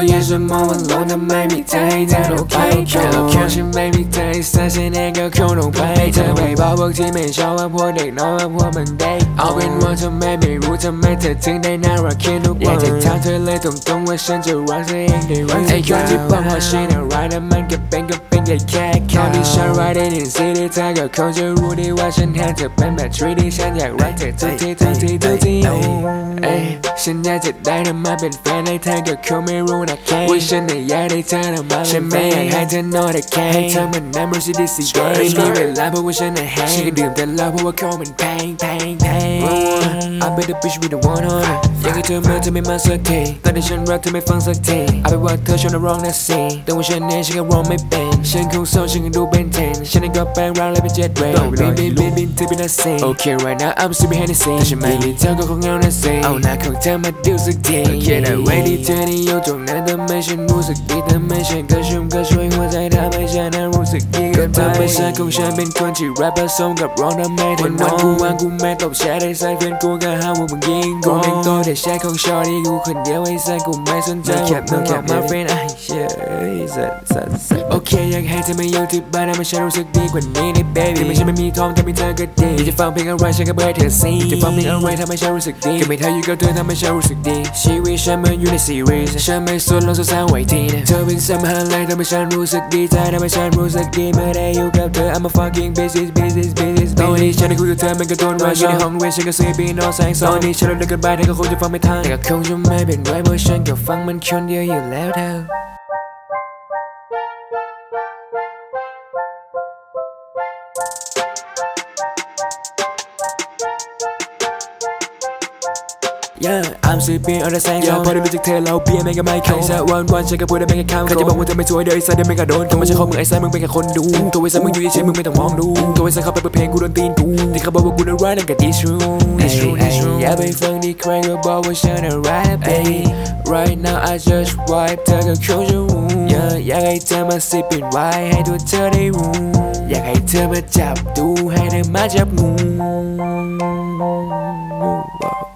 ยังจะมองว่าโลกทำไมมีเธอให้เธอต้องไปแค่เราแค่ฉันไม่มีเธอสักฉันเองก็คงต้องไปเธอไม่บอกพวกที่ไม่ชอบว่าพวกเด็กน้อยว่าพวกมันเด็กเอาเป็นว่าทำไมไม่รู้ทำไมเธอถึงได้น่ารักแค่ทุกวันอยากจะถามเธอเลยตรงๆว่าฉันจะรักเธอเองได้ไหมไอ้คนที่บอกว่าฉันอะไรนั้นมันก็เป็นแค่ตอนที่ฉัน ride in the city เธอก็คงจะรู้ดีว่าฉันแทนเธอเป็นแบบ treat ที่ฉันอยากรักเธอทุกทีฉันอยากจะได้เธอมาเป็นแฟนให้เธอก็คงไม่รู้นะแค่ว่าฉันอยากได้เธอมาฉันไม่อยากให้เธอ know แต่แค่ให้เธอมันนั่ง Mercedes ไม่มีเวลาเพราะว่าฉันน่ะแห้งฉันก็ดื่มแต่เหล้าเพราะว่าของมันแพงI bet the bitch we the one on it อยากให้เธอมาเธอไม่มาสักทีตอนที่ฉันรักเธอไม่ฟังสักทีเอาไปว่าเธอชอบน่าร้องน่าซีแต่ว่าฉันเองฉันก็ร้องไม่เป็นฉันคงเศร้าฉันก็ดูเป็นเทนฉันเองก็แปลงร่างเลยเป็นเจ็ดเรย์บินเธอเป็นนักซี Okay right now I'm super Hennessy แต่ฉันไม่มีเธอก็คงเหงาน่าซีเอาหน้าของเธอมาดูสักทีแค่ได้ไว้ที่เธอนี่อยู่ตรงนั้นทำให้ฉันรู้สึกดีทำให้ฉันกระชุ่มกระชวยหัวใจทำให้ฉันนั้นรู้สึกดีกับเธอเป็นฉันของฉันเป็นคนที่แรปผสมกับร้องทำให้เธอวันกูว่างกูแม่ตบแชร์ได้ใส่เพื่อนกูก็หาว่ามึงยิงกูเองตัวแต่แชร์ของชอที่กูคนเดียวไอ้สันกูไม่สนใจno cap my friend ไอ้เชี่ยโอเคอยากให้เธอมาอยู่ที่บ้านทำให้ฉันรู้สึกดีกว่านี้นะ baby ที่ไม่ใช่ไม่มีทองแต่มีเธอก็ดีอยากจะฟังเพลงอะไรฉันก็เปิดเธอซีจะฟังเพลงอะไรทำให้ฉันรู้สึกดีก็ไม่เธออยู่กับเธอทำให้ฉันรู้สึกดีชีวิตฉันเหมือนอยู่ในซีรีส์ฉันไม่สนลองสร้างไว้ทีนะเธอเป็นสำคัญเลยทำให้ฉันรู้สึกดีใจทำให้ฉันรู้สึกดีเมื่อได้อยู่กับเธอ I'm a fucking business ตอนนี้ฉันได้คุยกับเธอมันก็โดนว่าอยู่ในห้องเรียนฉันก็ซื้อปีนอนแสงตอนนี้ฉันเลิกกันไปเธอก็คงจะฟังไม่ทันแต่ก็คงจะไม่เป็นไรเพราะฉันก็ฟังมันคนเดียวอยู่แล้วเธอI'm sipping on the same พอได้รู้จักเธอเราเบียร์แม่งก็ไม่เข้าสักวันฉันก็พูดได้ไม่แค่คำเขาจะบอกว่าเธอไม่สวยเดี๋ยวไอ้สัตว์เดี๋ยวไม่กระโดนก็ไม่ใช่ของมึงไอ้สัตว์มึงเป็นแค่คนดูตัวไอ้สัตว์มึงอยู่เฉยมึงไม่ต้องมองดูตัวไอ้สัตว์เขาไปเปิดเพลงกูโดนตีนกูที่เขาบอกว่ากูน่ารักนั่นก็ this true อย่าไปฟังที่ใครก็บอกว่าฉันน่ารัก baby right now I just vibe เธอก็คงจะรู้อยากให้เธอมาสิเป็นไว้ให้ตัวเธอได้รู้อยากให้เธอมาจับดูให้เธอมาจับงู